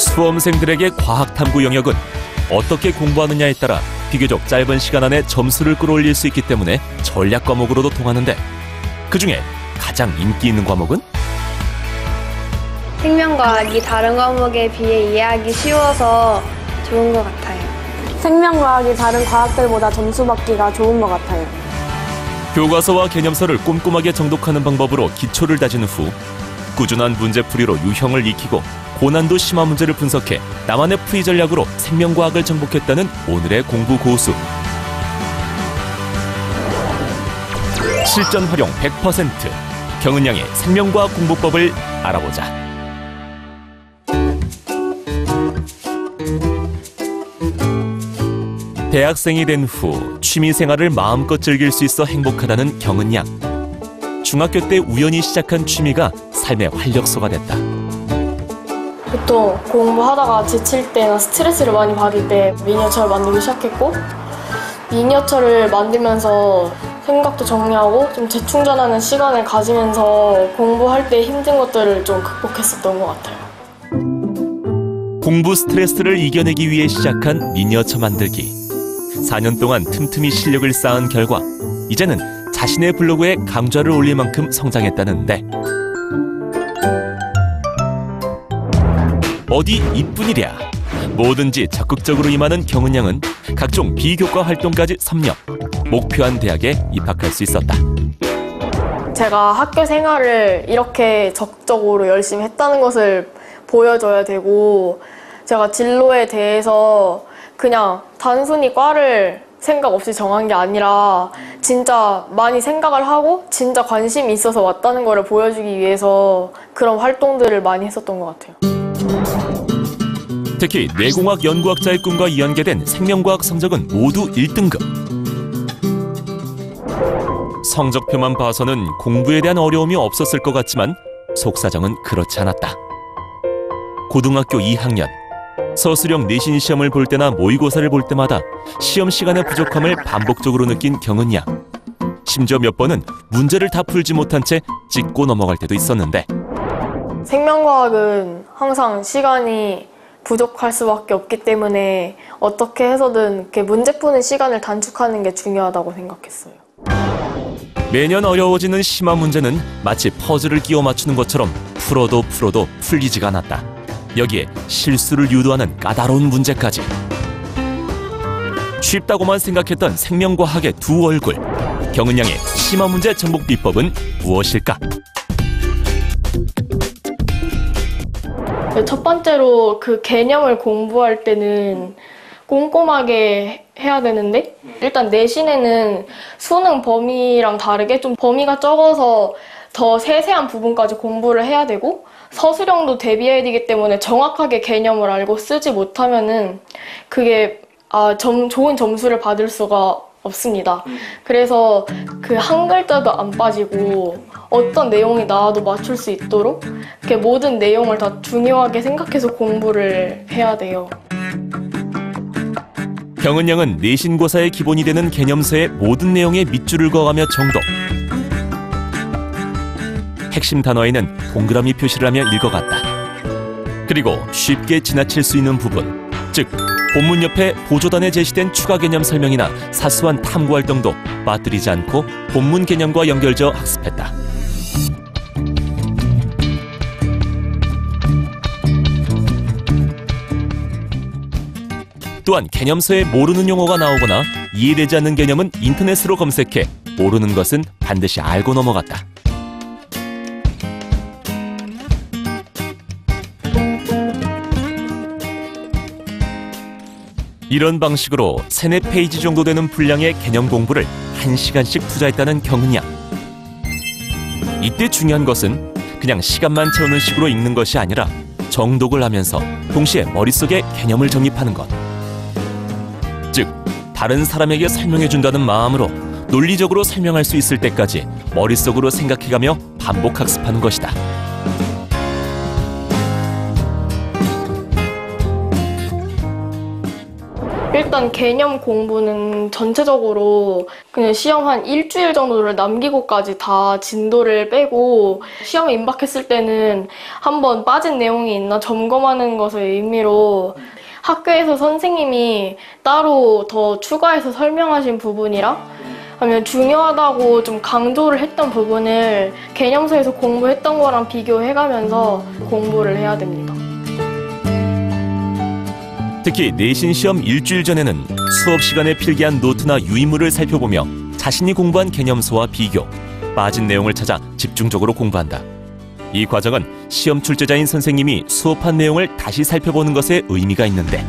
수험생들에게 과학탐구 영역은 어떻게 공부하느냐에 따라 비교적 짧은 시간 안에 점수를 끌어올릴 수 있기 때문에 전략 과목으로도 통하는데 그중에 가장 인기 있는 과목은? 생명과학이 다른 과목에 비해 이해하기 쉬워서 좋은 것 같아요. 생명과학이 다른 과학들보다 점수 받기가 좋은 것 같아요. 교과서와 개념서를 꼼꼼하게 정독하는 방법으로 기초를 다진 후 꾸준한 문제풀이로 유형을 익히고 고난도 심화 문제를 분석해 나만의 풀이 전략으로 생명과학을 정복했다는 오늘의 공부 고수. 실전 활용 100%, 경은양의 생명과학 공부법을 알아보자. 대학생이 된 후 취미생활을 마음껏 즐길 수 있어 행복하다는 경은양. 중학교 때 우연히 시작한 취미가 삶의 활력소가 됐다. 보통 공부하다가 지칠 때나 스트레스를 많이 받을 때 미니어처를 만들기 시작했고, 미니어처를 만들면서 생각도 정리하고 좀 재충전하는 시간을 가지면서 공부할 때 힘든 것들을 좀 극복했었던 것 같아요. 공부 스트레스를 이겨내기 위해 시작한 미니어처 만들기. 4년 동안 틈틈이 실력을 쌓은 결과 이제는 자신의 블로그에 강좌를 올릴 만큼 성장했다는데, 어디 이뿐이랴. 뭐든지 적극적으로 임하는 경은양은 각종 비교과 활동까지 섭렵. 목표한 대학에 입학할 수 있었다. 제가 학교 생활을 이렇게 적극적으로 열심히 했다는 것을 보여줘야 되고, 제가 진로에 대해서 그냥 단순히 과를 생각 없이 정한 게 아니라 진짜 많이 생각을 하고 진짜 관심이 있어서 왔다는 걸 보여주기 위해서 그런 활동들을 많이 했었던 것 같아요. 특히 뇌공학 연구학자의 꿈과 이연계된 생명과학 성적은 모두 1등급. 성적표만 봐서는 공부에 대한 어려움이 없었을 것 같지만 속사정은 그렇지 않았다. 고등학교 2학년, 서술형 내신 시험을 볼 때나 모의고사를 볼 때마다 시험 시간의 부족함을 반복적으로 느낀 경은양. 심지어 몇 번은 문제를 다 풀지 못한 채 찍고 넘어갈 때도 있었는데, 생명과학은 항상 시간이 부족할 수밖에 없기 때문에 어떻게 해서든 이렇게 문제 푸는 시간을 단축하는 게 중요하다고 생각했어요. 매년 어려워지는 심화 문제는 마치 퍼즐을 끼워 맞추는 것처럼 풀어도 풀리지가 않았다. 여기에 실수를 유도하는 까다로운 문제까지. 쉽다고만 생각했던 생명과학의 두 얼굴. 경은양의 심화 문제 정복 비법은 무엇일까? 첫 번째로 그 개념을 공부할 때는 꼼꼼하게 해야 되는데, 일단 내신에는 수능 범위랑 다르게 좀 범위가 적어서 더 세세한 부분까지 공부를 해야 되고, 서술형도 대비해야 되기 때문에 정확하게 개념을 알고 쓰지 못하면은 그게 좋은 점수를 받을 수가 없습니다. 그래서 그 한 글자도 안 빠지고 어떤 내용이 나와도 맞출 수 있도록 이렇게 모든 내용을 다 중요하게 생각해서 공부를 해야 돼요. 경은양은 내신고사의 기본이 되는 개념서의 모든 내용에 밑줄을 그어가며 정독. 핵심 단어에는 동그라미 표시를 하며 읽어갔다. 그리고 쉽게 지나칠 수 있는 부분, 즉 본문 옆에 보조단에 제시된 추가 개념 설명이나 사소한 탐구 활동도 빠뜨리지 않고 본문 개념과 연결지어 학습했다. 또한 개념서에 모르는 용어가 나오거나 이해되지 않는 개념은 인터넷으로 검색해 모르는 것은 반드시 알고 넘어갔다. 이런 방식으로 3-4페이지 정도 되는 분량의 개념 공부를 1시간씩 투자했다는 경은양. 이때 중요한 것은 그냥 시간만 채우는 식으로 읽는 것이 아니라 정독을 하면서 동시에 머릿속에 개념을 정립하는 것. 즉, 다른 사람에게 설명해준다는 마음으로 논리적으로 설명할 수 있을 때까지 머릿속으로 생각해가며 반복 학습하는 것이다. 일단 개념 공부는 전체적으로 그냥 시험 한 일주일 정도를 남기고까지 다 진도를 빼고 시험에 임박했을 때는 한번 빠진 내용이 있나 점검하는 것을 의미로 학교에서 선생님이 따로 더 추가해서 설명하신 부분이랑 아니면 중요하다고 좀 강조를 했던 부분을 개념서에서 공부했던 거랑 비교해가면서 공부를 해야 됩니다. 특히 내신 시험 일주일 전에는 수업 시간에 필기한 노트나 유인물을 살펴보며 자신이 공부한 개념서와 비교, 빠진 내용을 찾아 집중적으로 공부한다. 이 과정은 시험 출제자인 선생님이 수업한 내용을 다시 살펴보는 것에 의미가 있는데,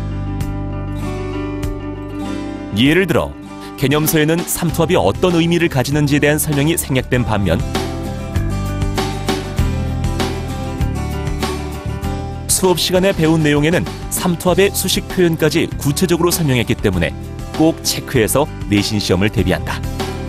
예를 들어 개념서에는 삼투압이 어떤 의미를 가지는지에 대한 설명이 생략된 반면 수업 시간에 배운 내용에는 삼투압의 수식 표현까지 구체적으로 설명했기 때문에 꼭 체크해서 내신 시험을 대비한다.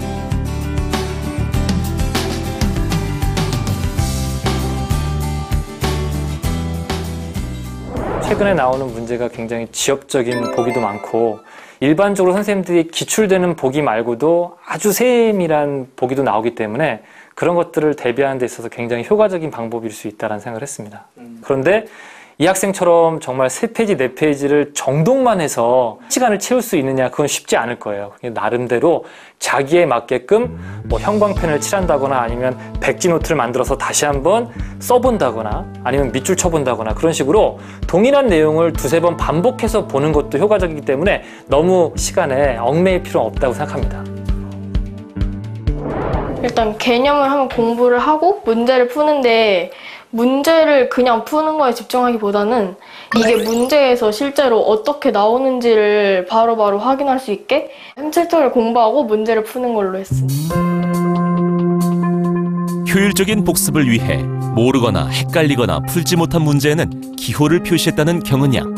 최근에 나오는 문제가 굉장히 지엽적인 보기도 많고 일반적으로 선생님들이 기출되는 보기 말고도 아주 세밀한 보기도 나오기 때문에 그런 것들을 대비하는 데 있어서 굉장히 효과적인 방법일 수 있다는 생각을 했습니다. 그런데 이 학생처럼 정말 3페이지, 4페이지를 정독만 해서 시간을 채울 수 있느냐, 그건 쉽지 않을 거예요. 나름대로 자기에 맞게끔 뭐 형광펜을 칠한다거나 아니면 백지 노트를 만들어서 다시 한번 써본다거나 아니면 밑줄 쳐본다거나 그런 식으로 동일한 내용을 2-3번 반복해서 보는 것도 효과적이기 때문에 너무 시간에 얽매일 필요는 없다고 생각합니다. 일단 개념을 한번 공부를 하고 문제를 푸는데 문제를 그냥 푸는 거에 집중하기보다는 이게 문제에서 실제로 어떻게 나오는지를 바로바로 확인할 수 있게 햄스터를 공부하고 문제를 푸는 걸로 했습니다. 효율적인 복습을 위해 모르거나 헷갈리거나 풀지 못한 문제에는 기호를 표시했다는 경은 양.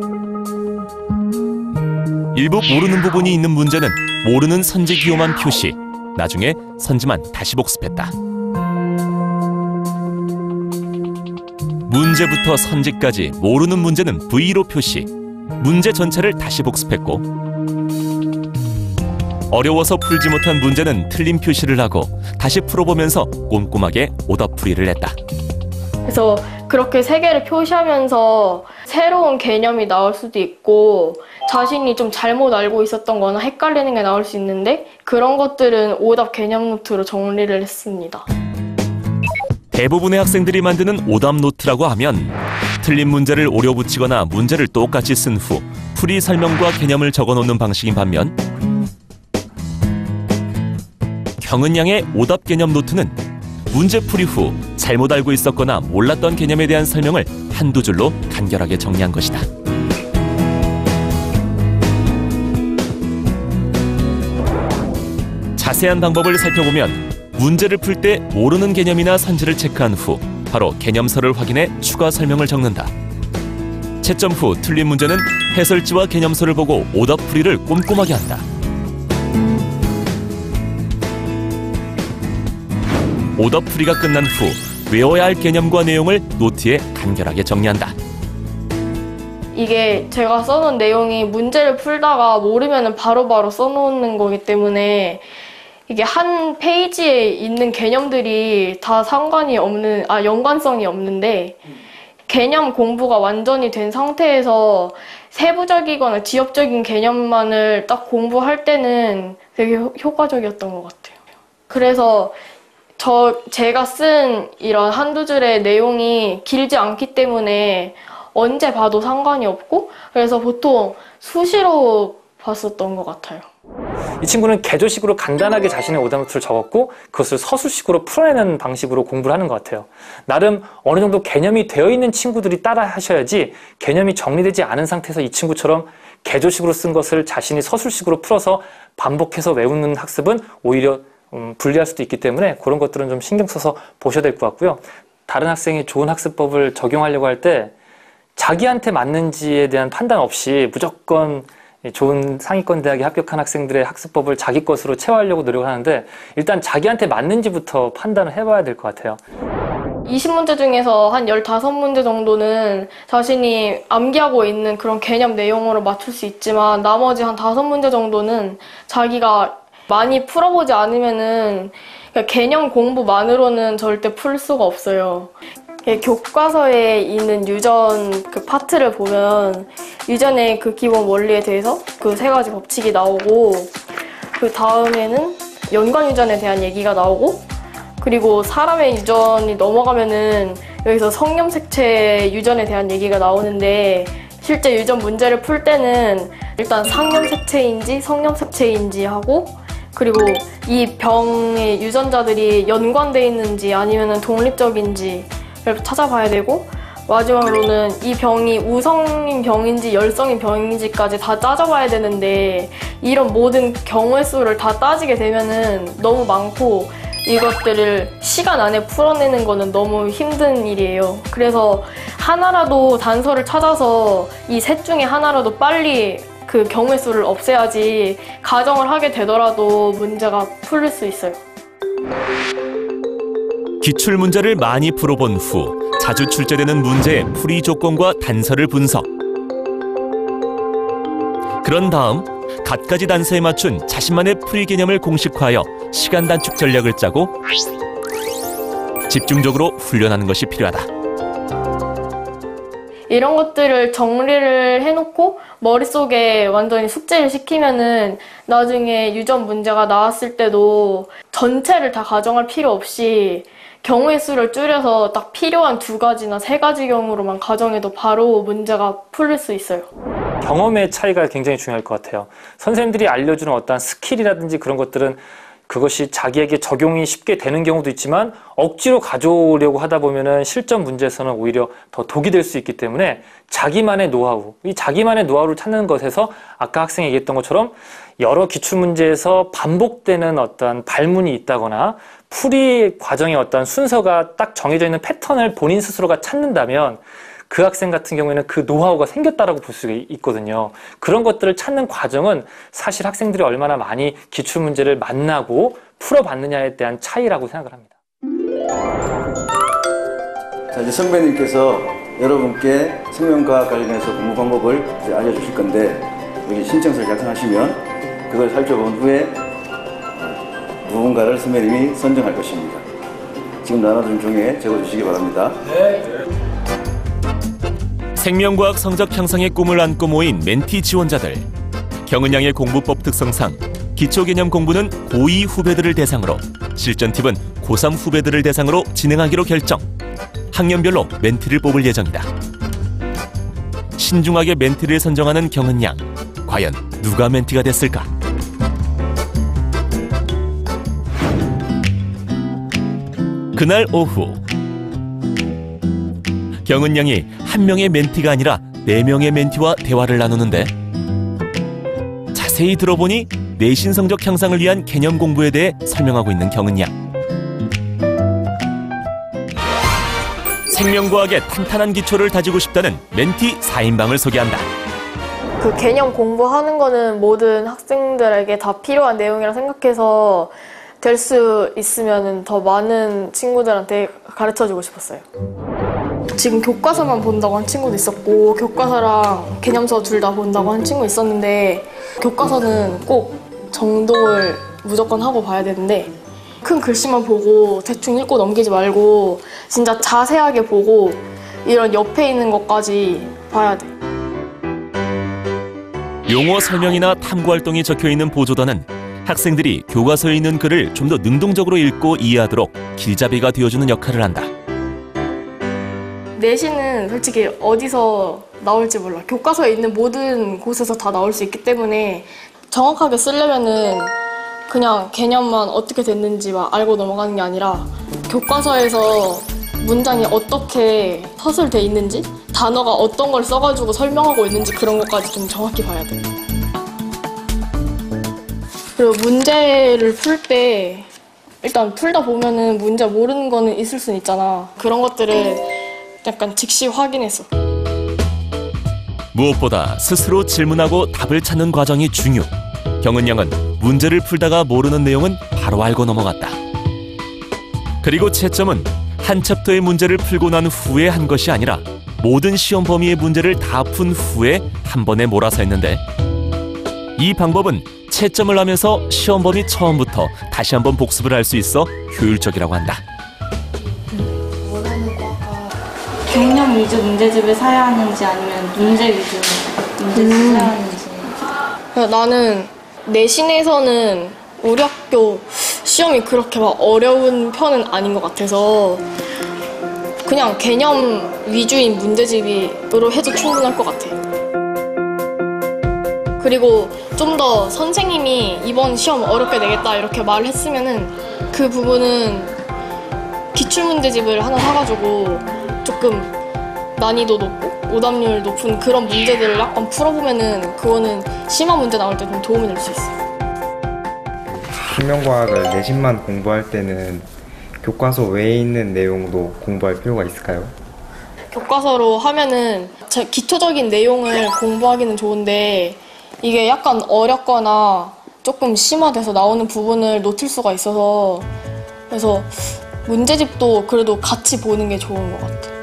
일부 모르는 부분이 있는 문제는 모르는 선지 기호만 표시, 나중에 선지만 다시 복습했다. 문제부터 선지까지 모르는 문제는 V로 표시, 문제 전체를 다시 복습했고 어려워서 풀지 못한 문제는 틀린 표시를 하고 다시 풀어보면서 꼼꼼하게 오답풀이를 했다. 그래서 그렇게 3개를 표시하면서 새로운 개념이 나올 수도 있고 자신이 좀 잘못 알고 있었던 거나 헷갈리는 게 나올 수 있는데 그런 것들은 오답 개념 노트로 정리를 했습니다. 대부분의 학생들이 만드는 오답 노트라고 하면 틀린 문제를 오려붙이거나 문제를 똑같이 쓴 후 풀이 설명과 개념을 적어놓는 방식인 반면 경은 양의 오답 개념 노트는 문제 풀이 후 잘못 알고 있었거나 몰랐던 개념에 대한 설명을 한두 줄로 간결하게 정리한 것이다. 자세한 방법을 살펴보면 문제를 풀 때 모르는 개념이나 선지를 체크한 후 바로 개념서를 확인해 추가 설명을 적는다. 채점 후 틀린 문제는 해설지와 개념서를 보고 오답풀이를 꼼꼼하게 한다. 오답풀이가 끝난 후 외워야 할 개념과 내용을 노트에 간결하게 정리한다. 이게 제가 써놓은 내용이 문제를 풀다가 모르면 바로바로 써놓는 거기 때문에 이게 한 페이지에 있는 개념들이 다 연관성이 없는데 개념 공부가 완전히 된 상태에서 세부적이거나 지엽적인 개념만을 딱 공부할 때는 되게 효과적이었던 것 같아요. 그래서 제가 쓴 이런 한두 줄의 내용이 길지 않기 때문에 언제 봐도 상관이 없고 그래서 보통 수시로 봤었던 것 같아요. 이 친구는 개조식으로 간단하게 자신의 오답 노트를 적었고 그것을 서술식으로 풀어내는 방식으로 공부를 하는 것 같아요. 나름 어느 정도 개념이 되어 있는 친구들이 따라 하셔야지 개념이 정리되지 않은 상태에서 이 친구처럼 개조식으로 쓴 것을 자신이 서술식으로 풀어서 반복해서 외우는 학습은 오히려 불리할 수도 있기 때문에 그런 것들은 좀 신경 써서 보셔야 될 것 같고요. 다른 학생이 좋은 학습법을 적용하려고 할 때 자기한테 맞는지에 대한 판단 없이 무조건 좋은 상위권 대학에 합격한 학생들의 학습법을 자기 것으로 채워하려고 노력을 하는데 일단 자기한테 맞는지부터 판단을 해봐야 될 것 같아요. 20문제 중에서 한 15문제 정도는 자신이 암기하고 있는 그런 개념 내용으로 맞출 수 있지만 나머지 한 5문제 정도는 자기가 많이 풀어보지 않으면은 개념 공부만으로는 절대 풀 수가 없어요. 교과서에 있는 유전 그 파트를 보면 유전의 그 기본 원리에 대해서 그 3가지 법칙이 나오고 그 다음에는 연관 유전에 대한 얘기가 나오고 그리고 사람의 유전이 넘어가면은 여기서 성염색체 유전에 대한 얘기가 나오는데 실제 유전 문제를 풀 때는 일단 상염색체인지 성염색체인지 하고 그리고 이 병의 유전자들이 연관돼 있는지 아니면은 독립적인지를 찾아봐야 되고 마지막으로는 이 병이 우성인 병인지 열성인 병인지까지 다 따져봐야 되는데 이런 모든 경우의 수를 다 따지게 되면은 너무 많고 이것들을 시간 안에 풀어내는 거는 너무 힘든 일이에요. 그래서 하나라도 단서를 찾아서 이 셋 중에 하나라도 빨리 그 경우의 수를 없애야지 가정을 하게 되더라도 문제가 풀릴 수 있어요. 기출 문제를 많이 풀어본 후 자주 출제되는 문제의 풀이 조건과 단서를 분석. 그런 다음 갖가지 단서에 맞춘 자신만의 풀이 개념을 공식화하여 시간 단축 전략을 짜고 집중적으로 훈련하는 것이 필요하다. 이런 것들을 정리를 해놓고 머릿속에 완전히 숙지를 시키면은 나중에 유전 문제가 나왔을 때도 전체를 다 가정할 필요 없이 경우의 수를 줄여서 딱 필요한 2가지나 3가지 경우로만 가정해도 바로 문제가 풀릴 수 있어요. 경험의 차이가 굉장히 중요할 것 같아요. 선생님들이 알려주는 어떤 스킬이라든지 그런 것들은 그것이 자기에게 적용이 쉽게 되는 경우도 있지만 억지로 가져오려고 하다 보면은 실전 문제에서는 오히려 더 독이 될 수 있기 때문에 자기만의 노하우, 이 자기만의 노하우를 찾는 것에서 아까 학생이 얘기했던 것처럼 여러 기출문제에서 반복되는 어떤 발문이 있다거나 풀이 과정의 어떤 순서가 딱 정해져 있는 패턴을 본인 스스로가 찾는다면 그 학생 같은 경우에는 그 노하우가 생겼다라고 볼 수가 있거든요. 그런 것들을 찾는 과정은 사실 학생들이 얼마나 많이 기출문제를 만나고 풀어봤느냐에 대한 차이라고 생각을 합니다. 자, 이제 선배님께서 여러분께 생명과학 관련해서 공부 방법을 이제 알려주실 건데 여기 신청서를 작성하시면 그걸 살펴본 후에 누군가를 선배님이 선정할 것입니다. 지금 나눠준 종이에 적어주시기 바랍니다. 생명과학 성적 향상의 꿈을 안고 모인 멘티 지원자들. 경은양의 공부법 특성상 기초개념 공부는 고2 후배들을 대상으로, 실전 팁은 고3 후배들을 대상으로 진행하기로 결정. 학년별로 멘티를 뽑을 예정이다. 신중하게 멘티를 선정하는 경은양. 과연 누가 멘티가 됐을까? 그날 오후 경은양이 한 명의 멘티가 아니라 4명의 멘티와 대화를 나누는데 자세히 들어보니 내신 성적 향상을 위한 개념 공부에 대해 설명하고 있는 경은양. 생명과학의 탄탄한 기초를 다지고 싶다는 멘티 4인방을 소개한다. 그 개념 공부하는 거는 모든 학생들에게 다 필요한 내용이라 생각해서 될 수 있으면 더 많은 친구들한테 가르쳐주고 싶었어요. 지금 교과서만 본다고 한 친구도 있었고 교과서랑 개념서 둘 다 본다고 한 친구 있었는데 교과서는 꼭 정독을 무조건 하고 봐야 되는데 큰 글씨만 보고 대충 읽고 넘기지 말고 진짜 자세하게 보고 이런 옆에 있는 것까지 봐야 돼. 용어 설명이나 탐구 활동이 적혀있는 보조단은 학생들이 교과서에 있는 글을 좀 더 능동적으로 읽고 이해하도록 길잡이가 되어주는 역할을 한다. 내신은 솔직히 어디서 나올지 몰라. 교과서에 있는 모든 곳에서 다 나올 수 있기 때문에 정확하게 쓰려면은 그냥 개념만 어떻게 됐는지만 알고 넘어가는 게 아니라 교과서에서 문장이 어떻게 서술돼 있는지 단어가 어떤 걸 써가지고 설명하고 있는지 그런 것까지 좀 정확히 봐야 돼. 그리고 문제를 풀 때 일단 풀다 보면은 문제 모르는 거는 있을 수는 있잖아. 그런 것들을 약간 즉시 확인했어. 무엇보다 스스로 질문하고 답을 찾는 과정이 중요. 경은양은 문제를 풀다가 모르는 내용은 바로 알고 넘어갔다. 그리고 채점은 한 챕터의 문제를 풀고 난 후에 한 것이 아니라 모든 시험 범위의 문제를 다 푼 후에 한 번에 몰아서 했는데, 이 방법은 채점을 하면서 시험 범위 처음부터 다시 한번 복습을 할 수 있어 효율적이라고 한다. 경련 위주 문제집을 사야 하는지 아니면 문제 위주 문제집을 사야 하는지. 나는 내신에서는 우리 학교 시험이 그렇게 막 어려운 편은 아닌 것 같아서 그냥 개념 위주인 문제집으로 해도 충분할 것 같아. 그리고 좀 더 선생님이 이번 시험 어렵게 내겠다 이렇게 말을 했으면은 그 부분은 기출문제집을 하나 사가지고 조금 난이도 높고 오답률 높은 그런 문제들을 약간 풀어보면은 그거는 심한 문제 나올 때 좀 도움이 될 수 있어요. 생명과학을 내신만 공부할 때는 교과서 외에 있는 내용도 공부할 필요가 있을까요? 교과서로 하면은 기초적인 내용을 공부하기는 좋은데 이게 약간 어렵거나 조금 심화돼서 나오는 부분을 놓칠 수가 있어서 그래서 문제집도 그래도 같이 보는 게 좋은 것 같아요.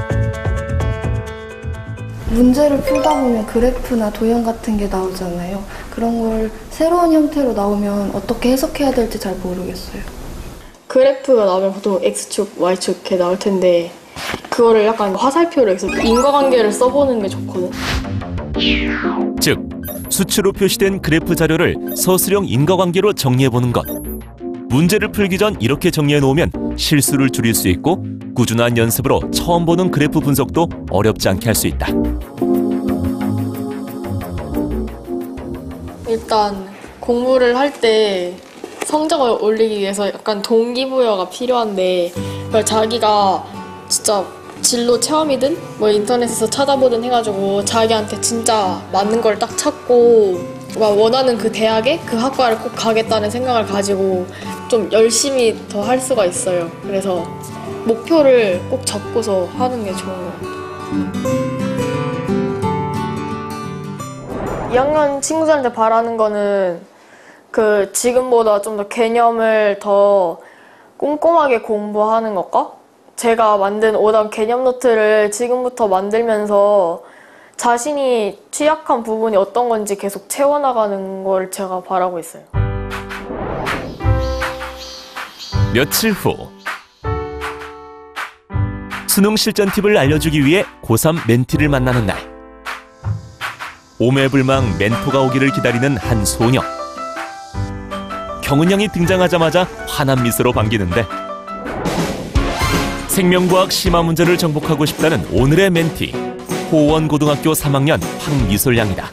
문제를 풀다 보면 그래프나 도형 같은 게 나오잖아요. 그런 걸 새로운 형태로 나오면 어떻게 해석해야 될지 잘 모르겠어요. 그래프가 나오면 보통 X축, Y축 이렇게 나올 텐데 그거를 약간 화살표로 해서 인과관계를 써보는 게 좋거든. 즉, 수치로 표시된 그래프 자료를 서술형 인과관계로 정리해보는 것. 문제를 풀기 전 이렇게 정리해놓으면 실수를 줄일 수 있고 꾸준한 연습으로 처음 보는 그래프 분석도 어렵지 않게 할 수 있다. 일단 공부를 할 때 성적을 올리기 위해서 약간 동기부여가 필요한데 자기가 진짜 진로 체험이든 뭐 인터넷에서 찾아보든 해가지고 자기한테 진짜 맞는 걸 딱 찾고 원하는 그 대학에 그 학과를 꼭 가겠다는 생각을 가지고 좀 열심히 더 할 수가 있어요. 그래서 목표를 꼭 잡고서 하는 게 좋은 것 같아요. 2학년 친구들한테 바라는 거는 지금보다 좀 더 개념을 더 꼼꼼하게 공부하는 것과 제가 만든 오답 개념 노트를 지금부터 만들면서 자신이 취약한 부분이 어떤 건지 계속 채워나가는 걸 제가 바라고 있어요. 며칠 후 수능 실전 팁을 알려주기 위해 고3 멘티를 만나는 날. 오매불망 멘토가 오기를 기다리는 한 소녀. 경은 양이 등장하자마자 환한 미소로 반기는데 생명과학 심화 문제를 정복하고 싶다는 오늘의 멘티, 호원고등학교 3학년 황미솔양이다.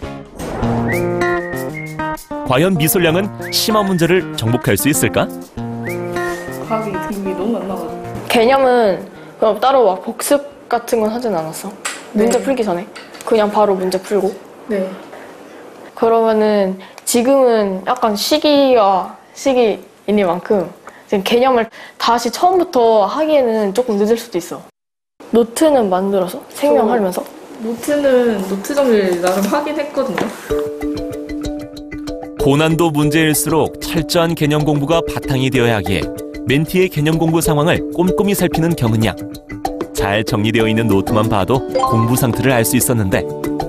과연 미솔양은 심화 문제를 정복할 수 있을까? 과학이 등급이 너무 안 나가지고. 개념은 그럼 따로 막 복습 같은 건 하진 않았어. 문제 풀기 전에 그냥 바로 문제 풀고. 네. 그러면은 지금은 약간 시기이니만큼 지금 개념을 다시 처음부터 하기에는 조금 늦을 수도 있어. 노트는 만들어서 생명하면서. 노트는 노트 정리를 나름 하긴 했거든요. 고난도 문제일수록 철저한 개념 공부가 바탕이 되어야 하기에 멘티의 개념 공부 상황을 꼼꼼히 살피는 경은 양. 잘 정리되어 있는 노트만 봐도 공부 상태를 알 수 있었는데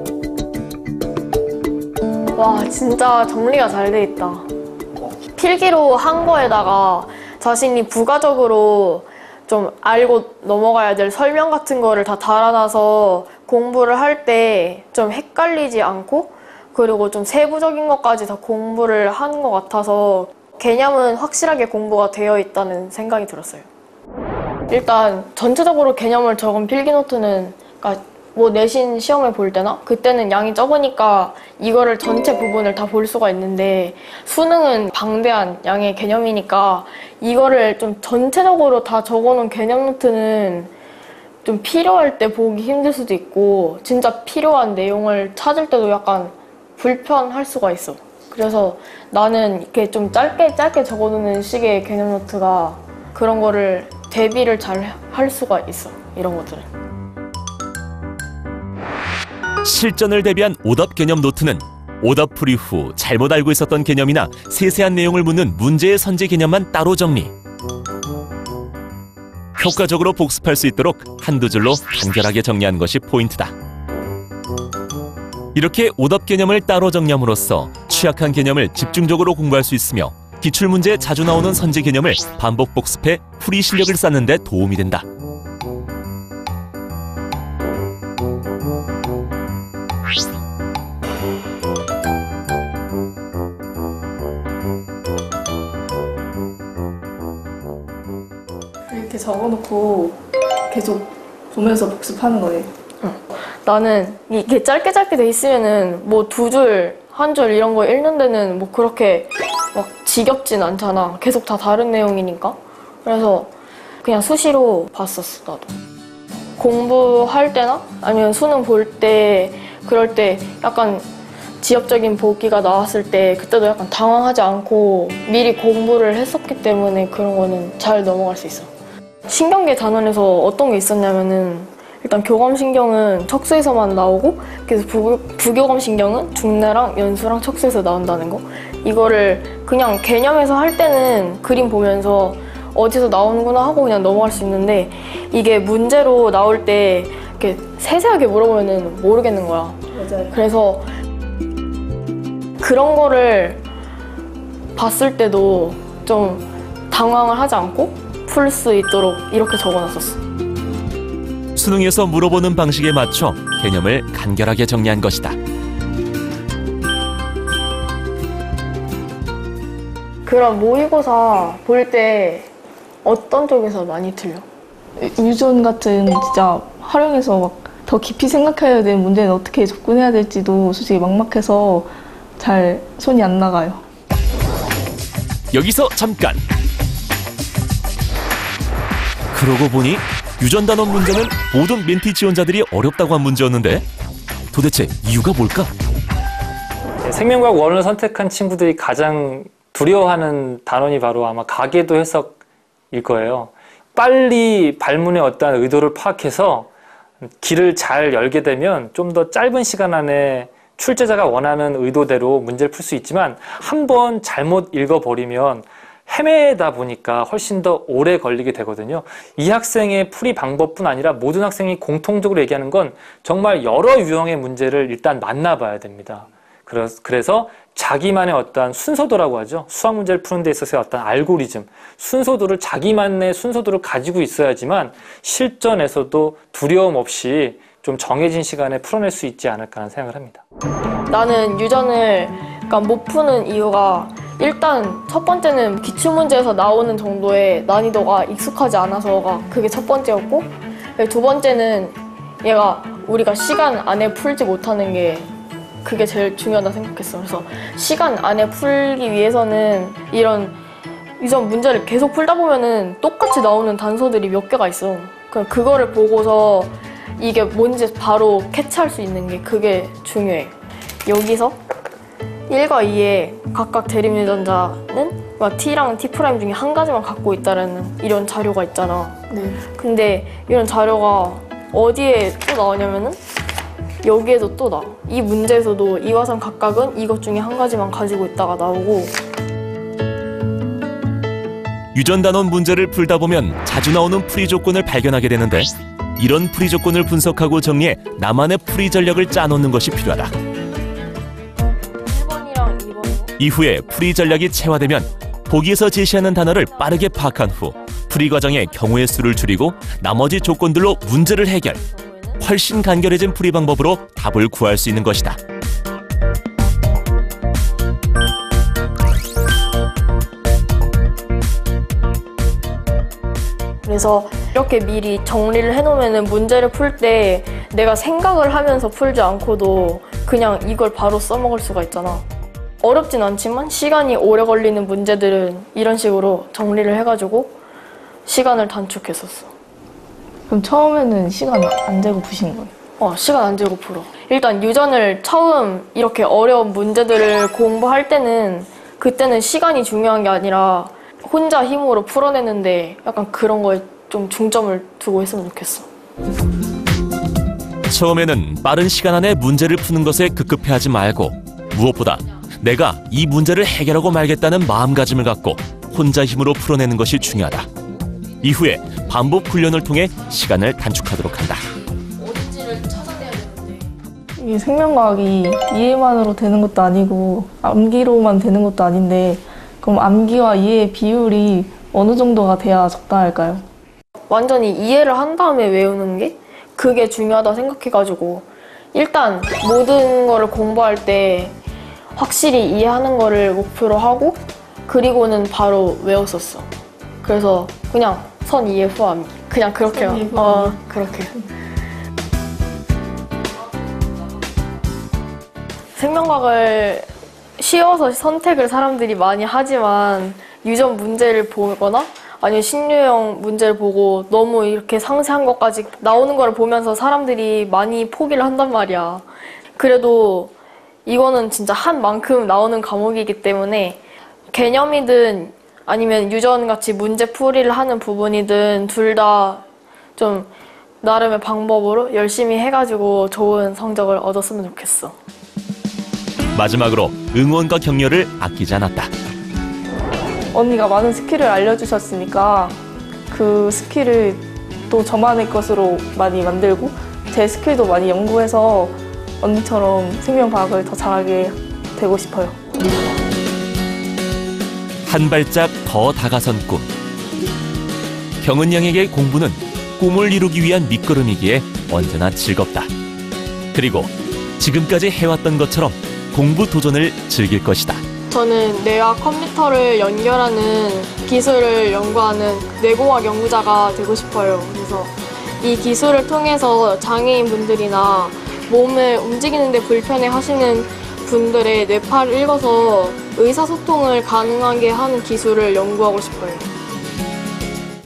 와, 진짜 정리가 잘 돼 있다. 필기로 한 거에다가 자신이 부가적으로 좀 알고 넘어가야 될 설명 같은 거를 다 달아놔서 공부를 할 때 좀 헷갈리지 않고 그리고 좀 세부적인 것까지 다 공부를 하는 것 같아서 개념은 확실하게 공부가 되어 있다는 생각이 들었어요. 일단 전체적으로 개념을 적은 필기노트는 그러니까 뭐 내신 시험을 볼 때나 그때는 양이 적으니까 이거를 전체 부분을 다 볼 수가 있는데 수능은 방대한 양의 개념이니까 이거를 좀 전체적으로 다 적어놓은 개념 노트는 좀 필요할 때 보기 힘들 수도 있고 진짜 필요한 내용을 찾을 때도 약간 불편할 수가 있어. 그래서 나는 이렇게 좀 짧게 적어놓는 식의 개념 노트가 그런 거를 대비를 잘 할 수가 있어. 이런 것들은. 실전을 대비한 오답 개념 노트는 오답 풀이 후 잘못 알고 있었던 개념이나 세세한 내용을 묻는 문제의 선제 개념만 따로 정리. 효과적으로 복습할 수 있도록 한두 줄로 간결하게 정리한 것이 포인트다. 이렇게 오답 개념을 따로 정리함으로써 취약한 개념을 집중적으로 공부할 수 있으며 기출문제에 자주 나오는 선지 개념을 반복 복습해 풀이 실력을 쌓는 데 도움이 된다. 이렇게 적어놓고 계속 보면서 복습하는 거예요. 나는 이게 짧게 돼 있으면은 뭐 2줄, 1줄 이런 거 읽는 데는 뭐 그렇게 막 지겹진 않잖아. 계속 다 다른 내용이니까. 그래서 그냥 수시로 봤었어, 나도. 공부할 때나 아니면 수능 볼 때 그럴 때 약간 지엽적인 보기가 나왔을 때 그때도 약간 당황하지 않고 미리 공부를 했었기 때문에 그런 거는 잘 넘어갈 수 있어. 신경계 단원에서 어떤 게 있었냐면은 일단 교감신경은 척수에서만 나오고 그래서 부교감신경은 중뇌랑 연수랑 척수에서 나온다는 거. 이거를 그냥 개념에서 할 때는 그림 보면서 어디서 나오는구나 하고 그냥 넘어갈 수 있는데 이게 문제로 나올 때 이렇게 세세하게 물어보면은 모르겠는 거야. 맞아요. 그래서 그런 거를 봤을 때도 좀 당황을 하지 않고 풀 수 있도록 이렇게 적어놨었어. 수능에서 물어보는 방식에 맞춰 개념을 간결하게 정리한 것이다. 그런 모의고사 볼 때 어떤 쪽에서 많이 틀려? 유전 같은 진짜 활용해서 막 더 깊이 생각해야 되는 문제는 어떻게 접근해야 될지도 솔직히 막막해서 잘 손이 안 나가요. 여기서 잠깐! 그러고 보니 유전단원 문제는 모든 멘티 지원자들이 어렵다고 한 문제였는데 도대체 이유가 뭘까? 생명과학 1을 선택한 친구들이 가장 두려워하는 단원이 바로 아마 가계도 해석일 거예요. 빨리 발문의 어떠한 의도를 파악해서 길을 잘 열게 되면 좀 더 짧은 시간 안에 출제자가 원하는 의도대로 문제를 풀 수 있지만 한번 잘못 읽어버리면 헤매다 보니까 훨씬 더 오래 걸리게 되거든요. 이 학생의 풀이 방법뿐 아니라 모든 학생이 공통적으로 얘기하는 건 정말 여러 유형의 문제를 일단 만나봐야 됩니다. 그래서 자기만의 어떠한 순서도라고 하죠. 수학 문제를 푸는 데 있어서의 어떤 알고리즘, 순서도를 자기만의 순서도를 가지고 있어야지만 실전에서도 두려움 없이 좀 정해진 시간에 풀어낼 수 있지 않을까 하는 생각을 합니다. 나는 유전을 그러니까 못 푸는 이유가 일단 첫 번째는 기출문제에서 나오는 정도의 난이도가 익숙하지 않아서가 그게 첫 번째였고 두 번째는 얘가 우리가 시간 안에 풀지 못하는 게 그게 제일 중요하다 생각했어. 그래서 시간 안에 풀기 위해서는 이런 유전 문제를 계속 풀다 보면은 똑같이 나오는 단서들이 몇 개가 있어. 그거를 보고서 이게 뭔지 바로 캐치할 수 있는 게 그게 중요해. 여기서 1과 2의 각각 대립유전자는 T랑 T' 중에 한 가지만 갖고 있다는 이런 자료가 있잖아. 네. 근데 이런 자료가 어디에 또 나오냐면은 여기에도 또 나와. 이 문제에서도 2와 3 각각은 이것 중에 한 가지만 가지고 있다가 나오고. 유전단원 문제를 풀다 보면 자주 나오는 풀이 조건을 발견하게 되는데 이런 풀이 조건을 분석하고 정리해 나만의 풀이 전략을 짜놓는 것이 필요하다. 1번이랑 2번으로 이후에 풀이 전략이 체화되면 보기에서 제시하는 단어를 빠르게 파악한 후 풀이 과정의 경우의 수를 줄이고 나머지 조건들로 문제를 해결. 훨씬 간결해진 풀이 방법으로 답을 구할 수 있는 것이다. 그래서 이렇게 미리 정리를 해놓으면 문제를 풀 때 내가 생각을 하면서 풀지 않고도 그냥 이걸 바로 써먹을 수가 있잖아. 어렵진 않지만 시간이 오래 걸리는 문제들은 이런 식으로 정리를 해가지고 시간을 단축했었어. 그럼 처음에는 시간 안 재고 푸신 거예요? 시간 안 재고 풀어. 일단 유전을 처음 이렇게 어려운 문제들을 공부할 때는 그때는 시간이 중요한 게 아니라 혼자 힘으로 풀어내는데 약간 그런 거에 좀 중점을 두고 했으면 좋겠어. 처음에는 빠른 시간 안에 문제를 푸는 것에 급급해하지 말고 무엇보다 내가 이 문제를 해결하고 말겠다는 마음가짐을 갖고 혼자 힘으로 풀어내는 것이 중요하다. 이후에 반복 훈련을 통해 시간을 단축하도록 한다. 이 생명과학이 이해만으로 되는 것도 아니고 암기로만 되는 것도 아닌데 그럼 암기와 이해의 비율이 어느 정도가 돼야 적당할까요? 완전히 이해를 한 다음에 외우는 게 그게 중요하다 생각해가지고 일단 모든 거를 공부할 때 확실히 이해하는 거를 목표로 하고 그리고는 바로 외웠었어. 그래서 그냥 선 이해 후 암기 그냥 그렇게요. 그렇게. 생명과학을 쉬워서 선택을 사람들이 많이 하지만 유전 문제를 보거나 아니면 신유형 문제를 보고 너무 이렇게 상세한 것까지 나오는 걸 보면서 사람들이 많이 포기를 한단 말이야. 그래도 이거는 진짜 한 만큼 나오는 과목이기 때문에 개념이든 아니면 유전같이 문제 풀이를 하는 부분이든 둘 다 좀 나름의 방법으로 열심히 해가지고 좋은 성적을 얻었으면 좋겠어. 마지막으로 응원과 격려를 아끼지 않았다. 언니가 많은 스킬을 알려주셨으니까 그 스킬을 또 저만의 것으로 많이 만들고 제 스킬도 많이 연구해서 언니처럼 생명과학을 더 잘하게 되고 싶어요. 한 발짝 더 다가선 꿈. 경은 양에게 공부는 꿈을 이루기 위한 밑거름이기에 언제나 즐겁다. 그리고 지금까지 해왔던 것처럼 공부 도전을 즐길 것이다. 저는 뇌와 컴퓨터를 연결하는 기술을 연구하는 뇌공학 연구자가 되고 싶어요. 그래서 이 기술을 통해서 장애인분들이나 몸을 움직이는데 불편해 하시는 분들의 뇌파를 읽어서 의사소통을 가능하게 하는 기술을 연구하고 싶어요.